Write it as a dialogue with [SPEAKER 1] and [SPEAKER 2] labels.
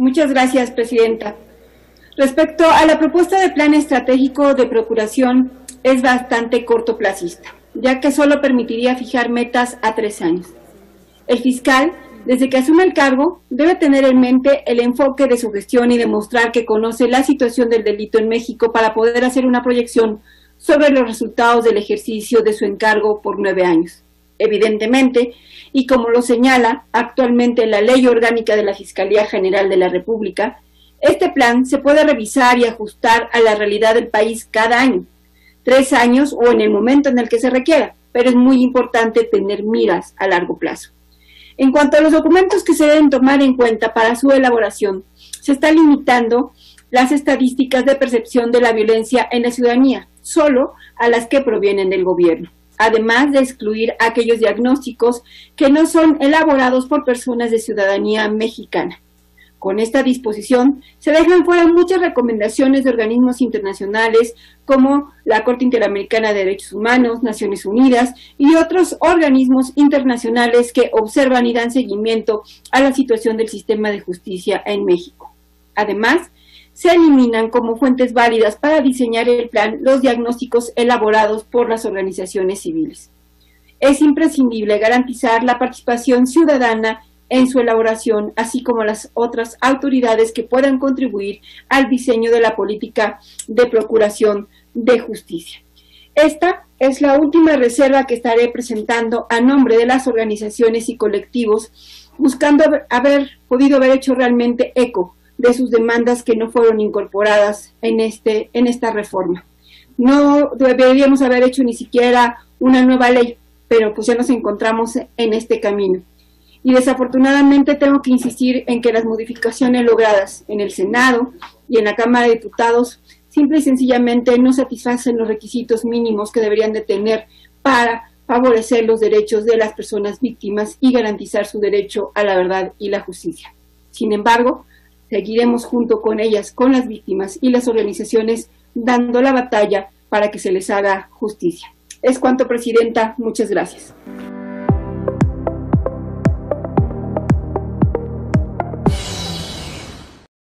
[SPEAKER 1] Muchas gracias, Presidenta. Respecto a la propuesta de plan estratégico de procuración, es bastante cortoplacista, ya que solo permitiría fijar metas a 3 años. El fiscal, desde que asume el cargo, debe tener en mente el enfoque de su gestión y demostrar que conoce la situación del delito en México para poder hacer una proyección sobre los resultados del ejercicio de su encargo por 9 años. Evidentemente, y como lo señala actualmente la Ley Orgánica de la Fiscalía General de la República, este plan se puede revisar y ajustar a la realidad del país cada año, 3 años o en el momento en el que se requiera, pero es muy importante tener miras a largo plazo. En cuanto a los documentos que se deben tomar en cuenta para su elaboración, se está limitando las estadísticas de percepción de la violencia en la ciudadanía, solo a las que provienen del gobierno, además de excluir aquellos diagnósticos que no son elaborados por personas de ciudadanía mexicana. Con esta disposición se dejan fuera muchas recomendaciones de organismos internacionales como la Corte Interamericana de Derechos Humanos, Naciones Unidas y otros organismos internacionales que observan y dan seguimiento a la situación del sistema de justicia en México. Además, se eliminan como fuentes válidas para diseñar el plan los diagnósticos elaborados por las organizaciones civiles. Es imprescindible garantizar la participación ciudadana en su elaboración, así como las otras autoridades que puedan contribuir al diseño de la política de procuración de justicia. Esta es la última reserva que estaré presentando a nombre de las organizaciones y colectivos, buscando haber hecho realmente eco de sus demandas que no fueron incorporadas en esta reforma. No deberíamos haber hecho ni siquiera una nueva ley, pero pues ya nos encontramos en este camino. Y desafortunadamente tengo que insistir en que las modificaciones logradas en el Senado y en la Cámara de Diputados simple y sencillamente no satisfacen los requisitos mínimos que deberían de tener para favorecer los derechos de las personas víctimas y garantizar su derecho a la verdad y la justicia. Sin embargo, seguiremos junto con ellas, con las víctimas y las organizaciones, dando la batalla para que se les haga justicia. Es cuanto, Presidenta. Muchas gracias.